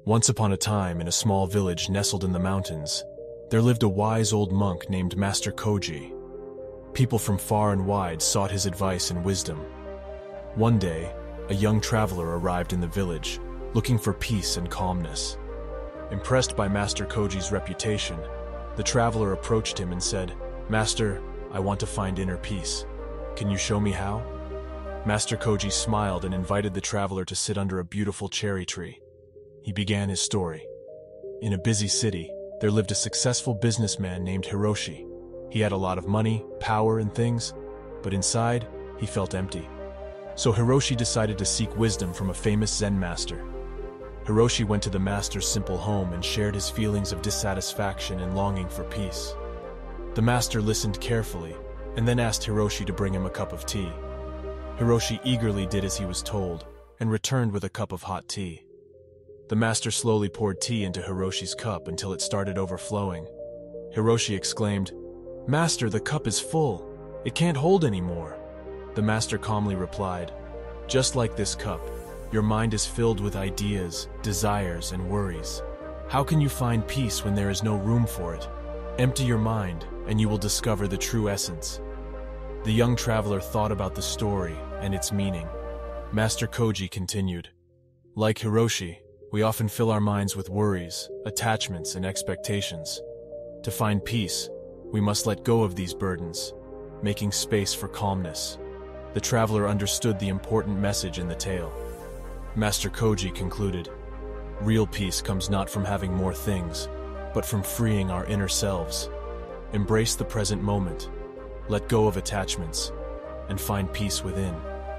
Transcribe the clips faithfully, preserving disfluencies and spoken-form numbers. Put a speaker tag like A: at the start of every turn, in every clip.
A: Once upon a time, in a small village nestled in the mountains, there lived a wise old monk named Master Koji. People from far and wide sought his advice and wisdom. One day, a young traveler arrived in the village, looking for peace and calmness. Impressed by Master Koji's reputation, the traveler approached him and said, "Master, I want to find inner peace. Can you show me how?" Master Koji smiled and invited the traveler to sit under a beautiful cherry tree. He began his story. In a busy city, there lived a successful businessman named Hiroshi. He had a lot of money, power, and things, but inside, he felt empty. So Hiroshi decided to seek wisdom from a famous Zen master. Hiroshi went to the master's simple home and shared his feelings of dissatisfaction and longing for peace. The master listened carefully and then asked Hiroshi to bring him a cup of tea. Hiroshi eagerly did as he was told and returned with a cup of hot tea. The master slowly poured tea into Hiroshi's cup until it started overflowing. Hiroshi exclaimed, "Master, the cup is full. It can't hold any more." The master calmly replied, "Just like this cup, your mind is filled with ideas, desires, and worries. How can you find peace when there is no room for it? Empty your mind, and you will discover the true essence." The young traveler thought about the story and its meaning. Master Koji continued, "Like Hiroshi, we often fill our minds with worries, attachments, and expectations. To find peace, we must let go of these burdens, making space for calmness." The traveler understood the important message in the tale. Master Koji concluded, "Real peace comes not from having more things, but from freeing our inner selves. Embrace the present moment, let go of attachments, and find peace within."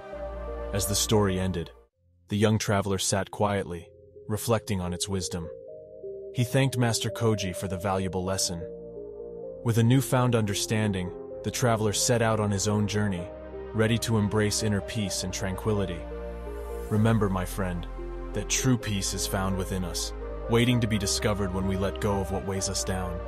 A: As the story ended, the young traveler sat quietly, reflecting on its wisdom. He thanked Master Koji for the valuable lesson. With a newfound understanding, the traveler set out on his own journey, ready to embrace inner peace and tranquility. Remember, my friend, that true peace is found within us, waiting to be discovered when we let go of what weighs us down.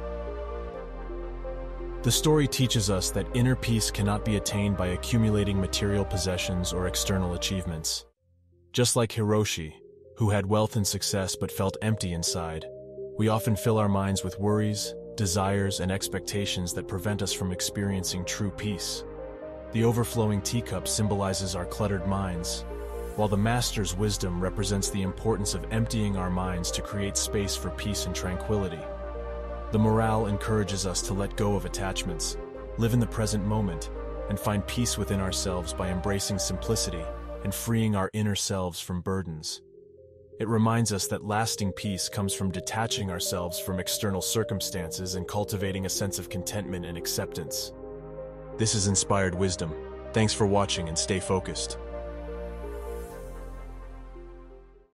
A: The story teaches us that inner peace cannot be attained by accumulating material possessions or external achievements. Just like Hiroshi, who had wealth and success but felt empty inside, we often fill our minds with worries, desires, and expectations that prevent us from experiencing true peace. The overflowing teacup symbolizes our cluttered minds, while the master's wisdom represents the importance of emptying our minds to create space for peace and tranquility. The morale encourages us to let go of attachments, live in the present moment, and find peace within ourselves by embracing simplicity and freeing our inner selves from burdens. It reminds us that lasting peace comes from detaching ourselves from external circumstances and cultivating a sense of contentment and acceptance. This is Inspired Wisdom. Thanks for watching and stay focused.